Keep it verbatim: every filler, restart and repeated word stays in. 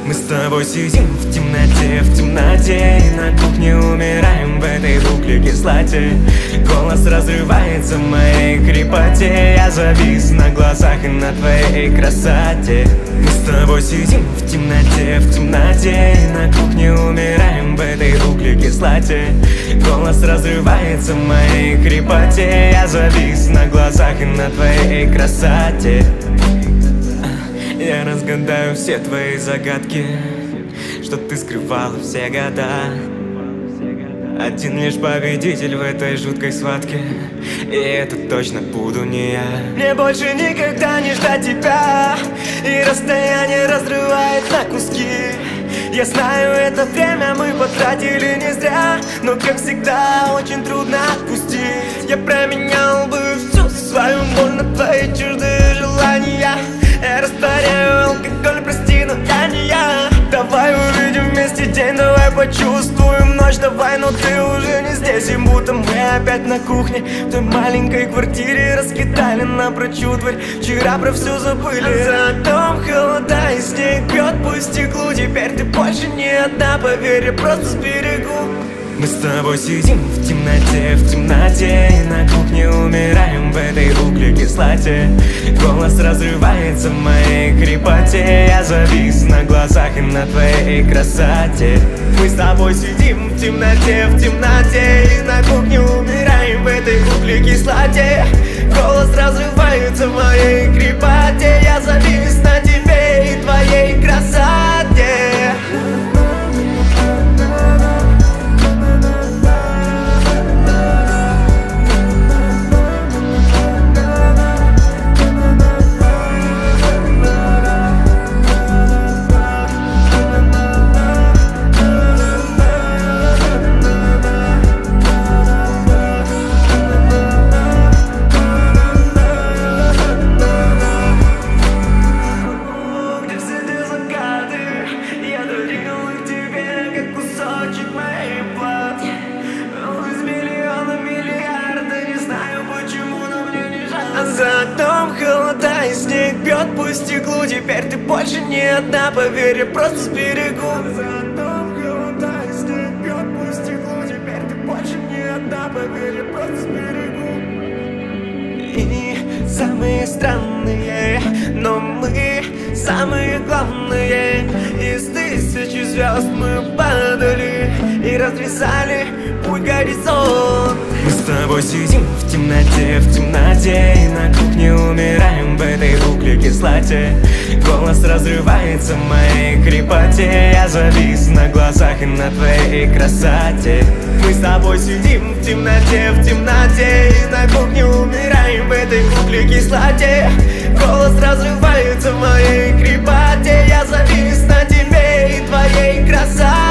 Мы с тобой сидим в темноте, в темноте, и на кухне умираем в этой бухле кислоте. Голос разрывается в моей хрипоте. Я завис на глазах и на твоей красоте. Мы с тобой сидим в темноте, в темноте, и на кухне умираем в этой бухле кислоте. Голос разрывается в моей хрипоте. Я завис на глазах и на твоей красоте. Я разгадаю все твои загадки, что ты скрывала все года. Один лишь победитель в этой жуткой схватке, и это точно буду не я. Мне больше никогда не ждать тебя, и расстояние разрывает на куски. Я знаю, это время мы потратили не зря, но, как всегда, очень трудно отпустить. Я променял бы всю свою боль на твои чуждые желания. Я растворяю алкоголь, прости, но я не я. Давай увидим вместе день, давай почувствуем ночь. Давай, но ты уже не здесь, и будто мы опять на кухне в той маленькой квартире. Раскидали напрочь дверь, вчера про все забыли. За дом холода и снег бьет по стеклу. Теперь ты больше не одна, поверь, я просто сберегу. Мы с тобой сидим в темноте, в темноте, и на кухне умираем в этой бухле кислоте. Голос разрывается в моей хрипоте. Я завис на глазах и на твоей красоте. Мы с тобой сидим в темноте, в темноте, и на кухне умираем в этой бухле кислоте. Голос разрывается в моей хрипоте. Я завис на тебе и твоей красоте. За дом холода и снег бьет по стеклу. Теперь ты больше не одна, поверь, я просто сберегу. За дом холода и снег бьет по стеклу. Теперь ты больше не одна, поверь, я просто сберегу. И самые странные, но мы самые главные. Из тысячи звезд мы падали и разрезали путь горизонт. Мы с тобой сидим в темноте, в темноте, и на кухне умираем в этой бухле кислоте. Голос разрывается в моей хрипоте. Я завис на глазах и на твоей красоте. Мы с тобой сидим в темноте, в темноте, и на кухне умираем в этой бухле кислоте. Голос разрывается в моей хрипоте. Я завис на тебе и твоей красоте.